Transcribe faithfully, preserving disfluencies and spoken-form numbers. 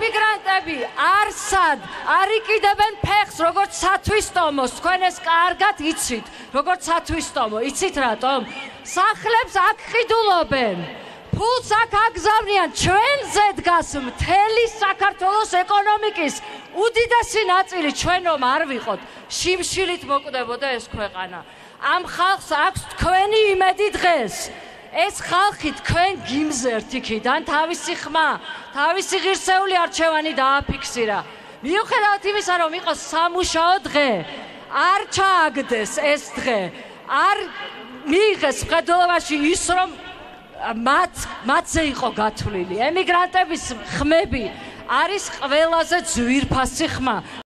ემიგრანტები არსად არ იყიდებენ ფეხს როგორც სათვისტომოს, თქვენ ეს კარგად იცით, როგორც სათვისტომო, იცით რატომ? სახლებს აქ ყიდულობენ, ფულს აქ აგზავნიან, ჩვენზე დგას მთელი საქართველოს ეკონომიკის უდიდესი ნაწილი, ჩვენ რომ არ ვიყოთ, შიმშილით მოკვდებოდა ეს ქვეყანა. ამ ხალხს აქვს თქვენი იმედი დღეს. ეს ხალხი თქვენ გიმზერთ იქიდან თავისი ხმა, თავისი ღირსეული არჩევანი დააფიქსირა. მიუხედავად იმისა, რომ იყოს სამუშაო დღე, არ ჩააგდეს ეს დღე, არ მიიღეს მხედველობაში ის, რომ მათ მათზე იყო გათვლილი. ემიგრანტების ხმები არის ყველაზე ძვირფასი ხმა.